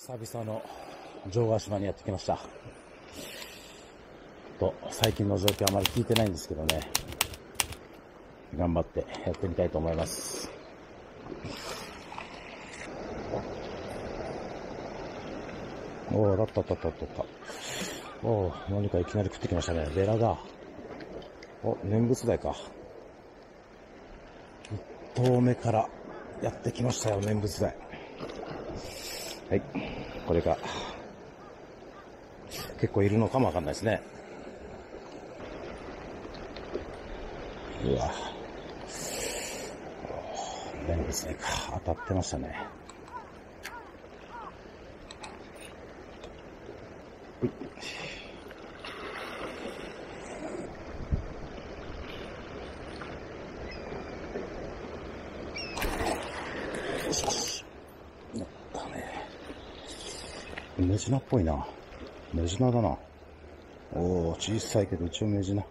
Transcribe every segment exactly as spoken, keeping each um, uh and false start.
久々の城ヶ島にやってきました。と、最近の状況あまり聞いてないんですけどね。頑張ってやってみたいと思います。おー、だったったったったった。おー、何かいきなり食ってきましたね。ベラだ。お、念仏台か。一頭目からやってきましたよ、念仏台。はい。これが、結構いるのかもわかんないですね。うわ。念仏台か。当たってましたね。よしよし。やったね。メジナっぽいな。メジナだな。おー、小さいけど一応メジナ。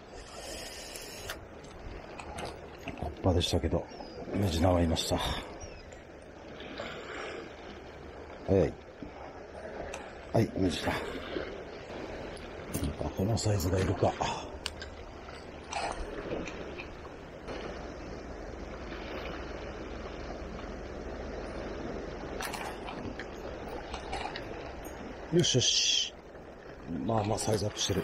葉っぱでしたけど、メジナはいました。はい。はい、メジナ。このサイズがいるか。よしよし。まあまあサイズアップしてる。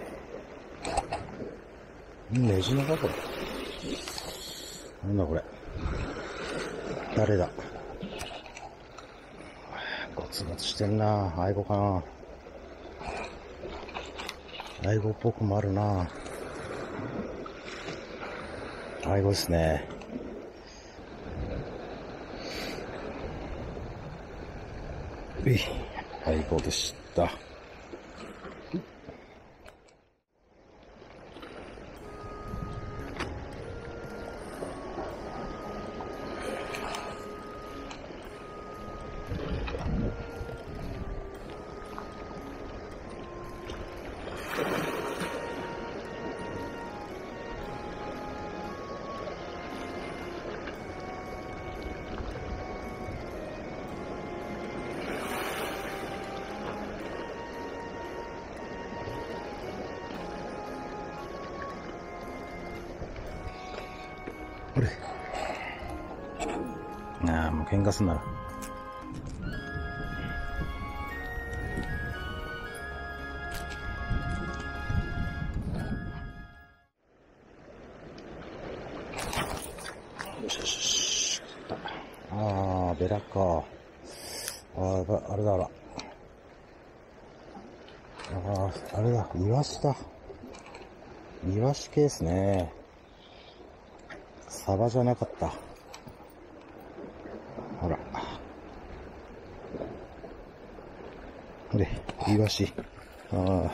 メジナだこれ。なんだこれ。誰だ。ゴツゴツしてんな。アイゴかな。アイゴっぽくもあるな。アイゴですね。うい。アイゴでした。あれああ、もう喧嘩すんなら。よしよしよし。ああ、ベラか。ああ、あれだあら。ああ、あれだ、イワシだ。イワシ系ですね。サバじゃなかった。ほら。ほれ、イワシ。ああ。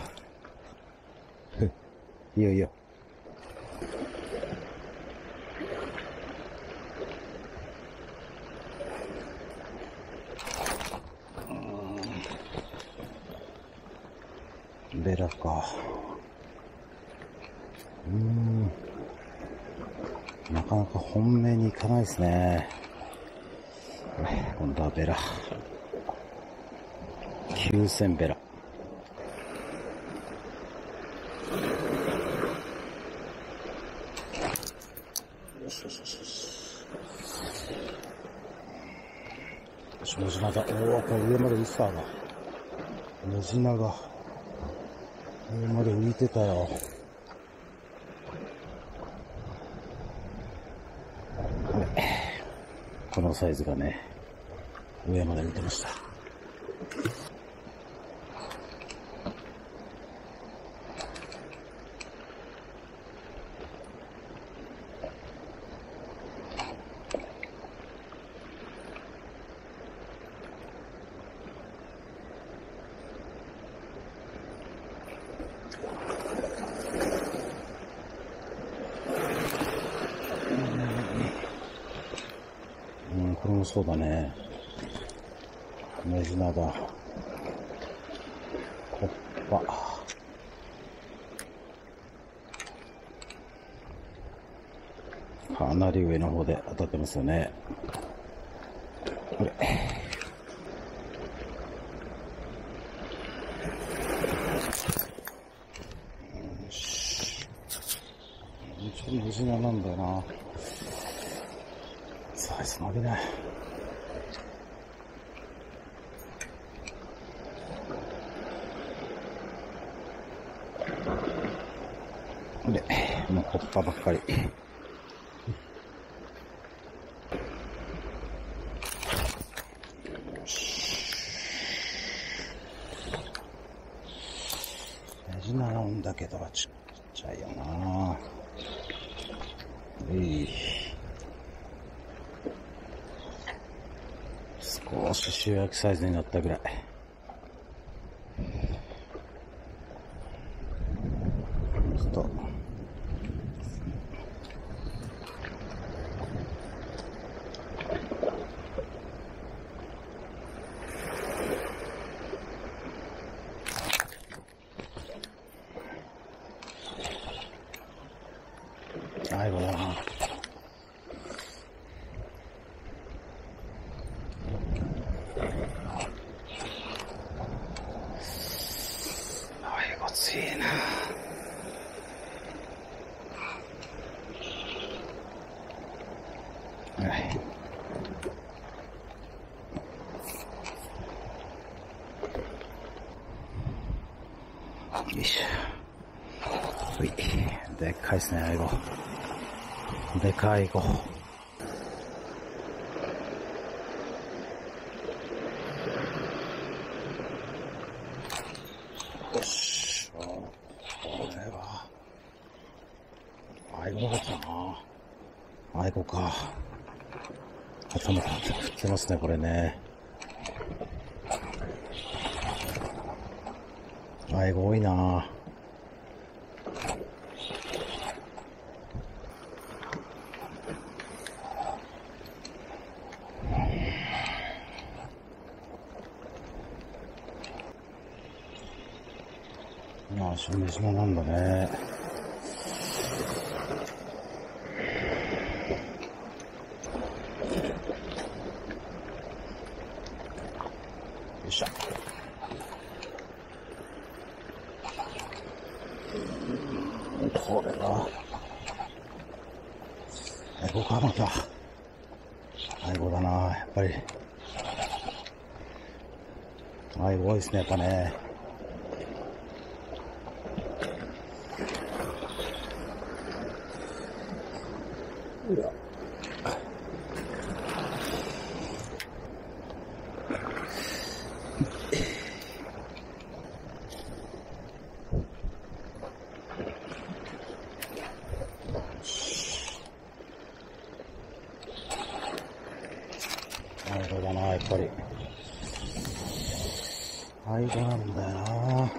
いいよいいよ。ベラか。うーん。なかなか本命に行かないですね。今度はベラ。きゅうせんベラ。よしよしよしよし。よし、メジナだ。おー、これ上まで浮いてたな。メジナが上まで浮いてたよ。このサイズがね、上まで浮いてました。うん、これもそうだね。メジナだ。コッパ。かなり上の方で当たってますよね。これ。 ジナなんだよな。サイズ伸びない。で、もうホッパばっかり。メジナなんだけど、ちっちゃいよな。えい。少し塩焼きサイズになったぐらい。ちょっと。最後だな。最後強いな。はい。よいしょ。うい。でっかいっすね、アイゴ。でかい子。よし。これは、アイゴだったな。アイゴか。頭振ってますね、これね。アイゴ多いな。ああ、しめじまなんだね。よいしょ。これは、アイゴか、また。アイゴだな、やっぱり。アイゴ多いですね、やっぱね。うわ。アイゴだな、やっぱり。アイゴなんだよな。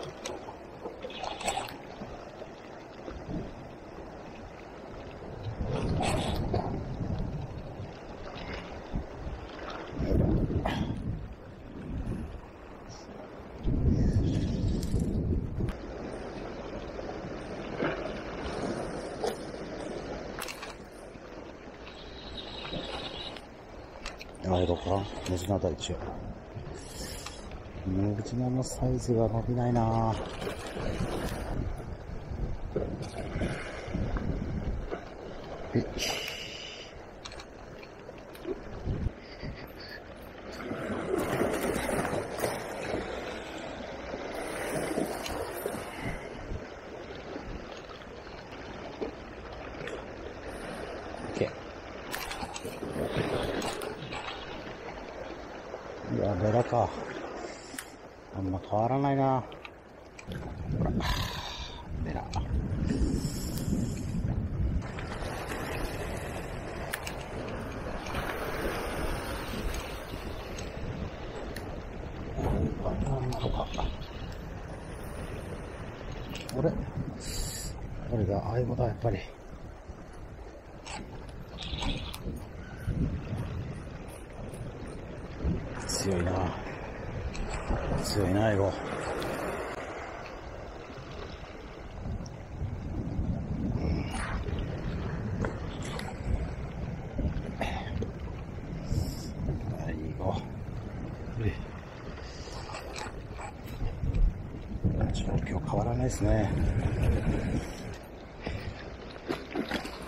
アイゴか、メジナだ一応。メジナのサイズが伸びないな。えっ。いや、ベラか。あんま変わらないな。ほら、ベラ。何なのか。あれこれがアイゴだ、やっぱり。強いな。強いな、アイゴ。アイゴ。状況変わらないですね。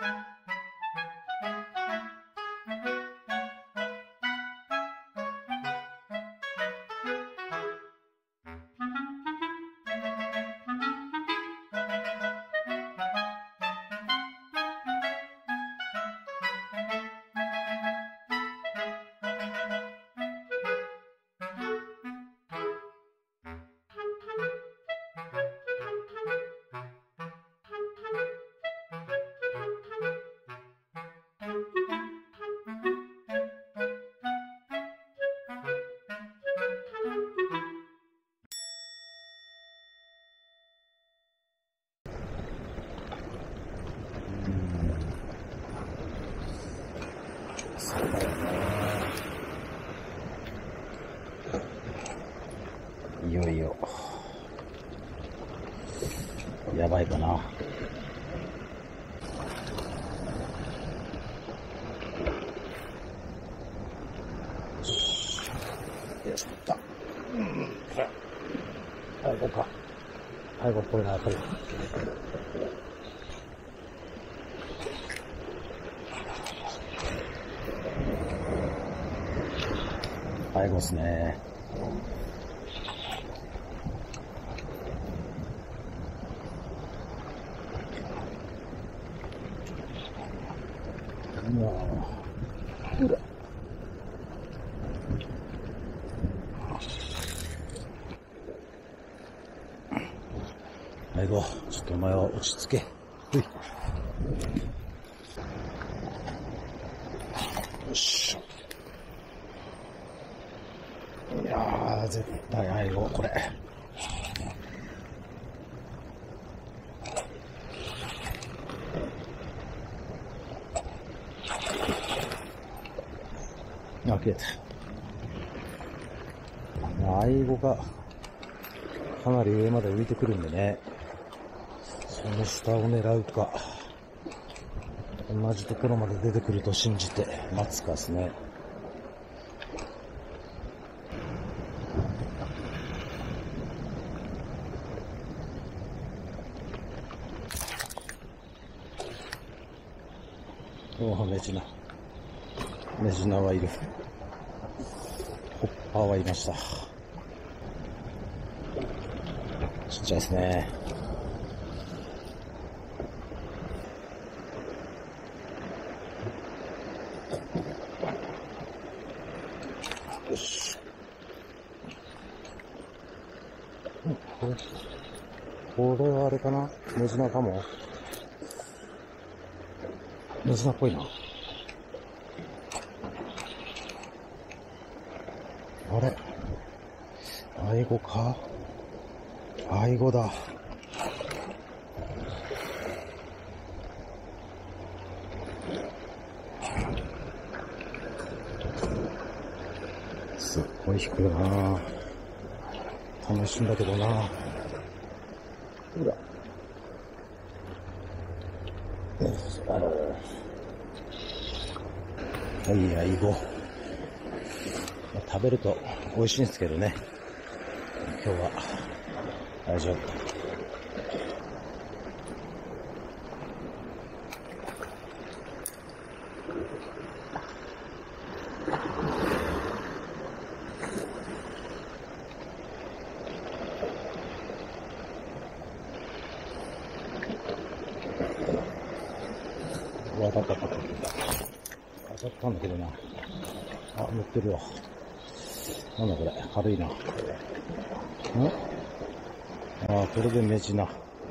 いよいよやばいかな。よし、った。うん。はい、こうか。はい、これな、やっぱり。最後ですね。うわぁ。うら。最後、ちょっとお前は落ち着け。うい。よし。いやー、絶対最後、これ。あ、切れた。アイゴがかなり上まで浮いてくるんでね。その下を狙うか、同じところまで出てくると信じて待つかですね。おお、メジナ。メジナはいる。ホッパーはいました。ちっちゃいですね。よし。これ、これはあれかな？メジナかも。メジナっぽいな。あれ？アイゴか？アイゴだ。すっごい引くな。楽しいんだけどな。ほら。あら。はい、アイゴ。食べると美味しいんですけどね。今日は大丈夫。当たった当たった当たったんだけどな。あ、乗ってるわ。なんだこれ、軽いな。ん？ああ、これでメジナ。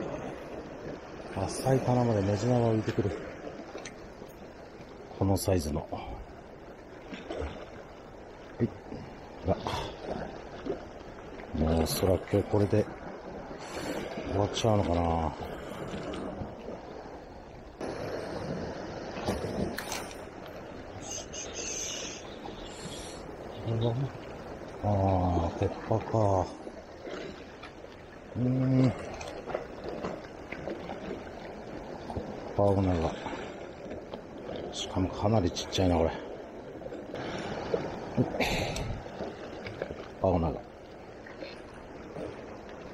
浅い棚までメジナが浮いてくる。このサイズの。はい。が、もうおそらくこれで終わっちゃうのかな。ああ、鉄板か。うーん。コッパーオナガ。しかもかなりちっちゃいな、これ。コッパーオナガ。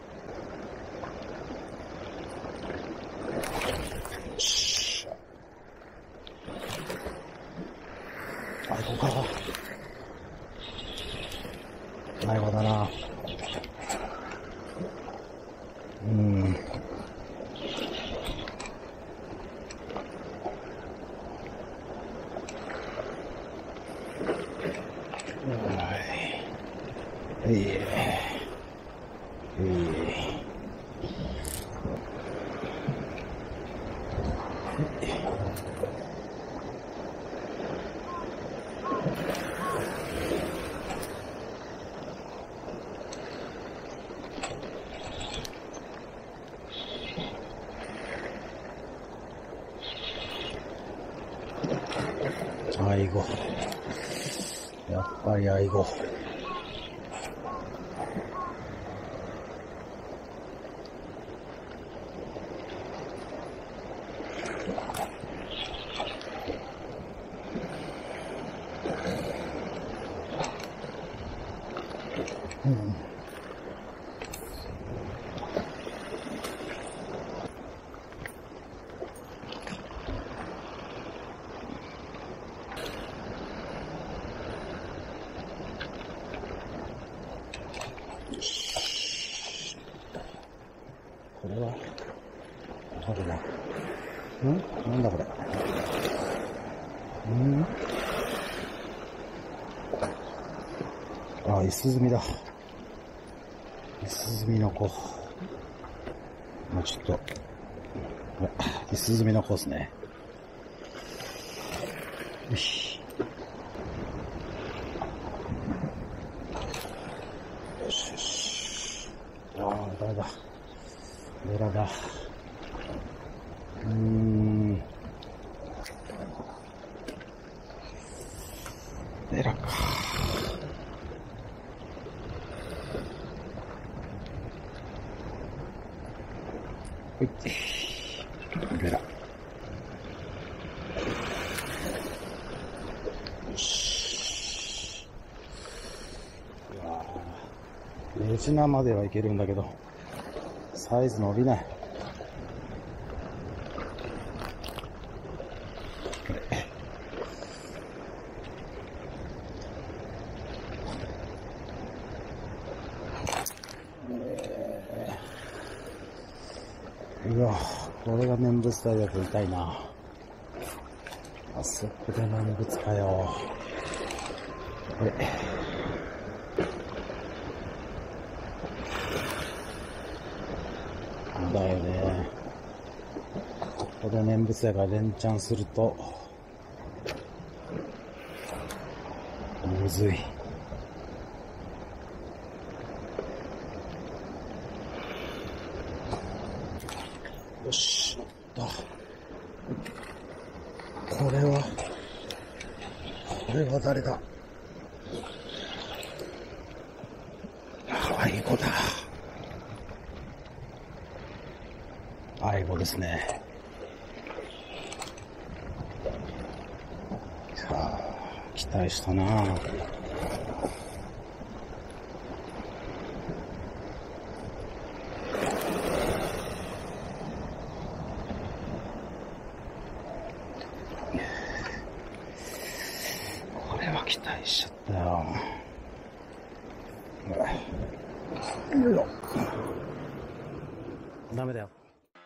よし。 か。迷子だな。うん。はい。いい。いい。アイゴ。やっぱりアイゴ。うん。これは、あるな。ん？なんだこれ。ん？あ、イスズミだ。イスズミの子。まあちょっと、イスズミの子ですね。よし。よしよし。ああ、誰だ。ベラだ。うーん。ベラか。ほい。ベラ。よし。うわぁ。レジナまではいけるんだけど、サイズ伸びない。うわ、これが念仏台だと痛いな。あそこで念仏かよ。これ。だよね。ここで念仏台が連チャンすると、むずい。よし、だ。これは、これは誰だ？アイゴだ。アイゴですね。さあ、期待したな。これは期待しちゃったよ。ダメだよ。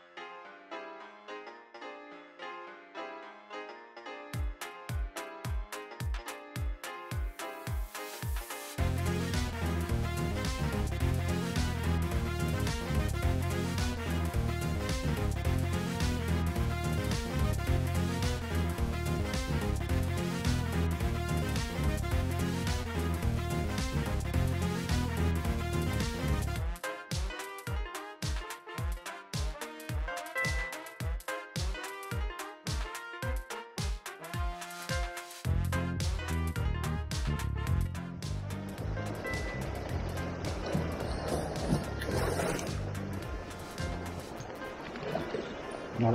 なる。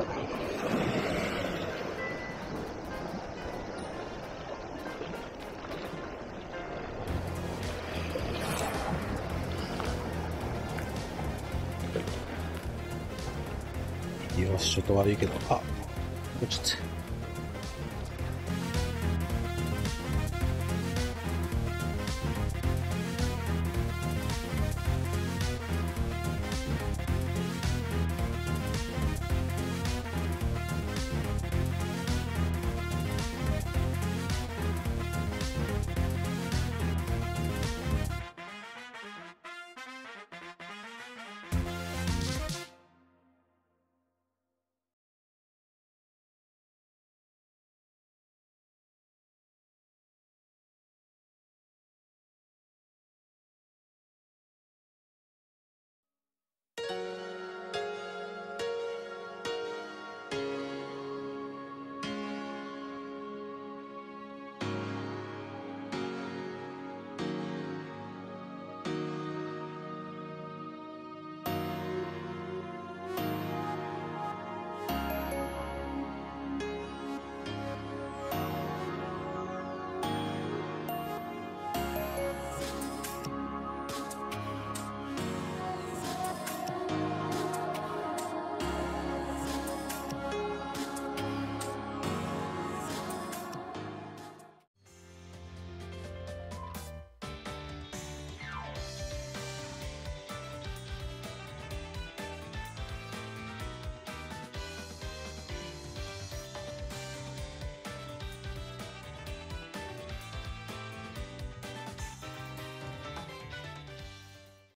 よし、ちょっと悪いけど、あ、ちょっと。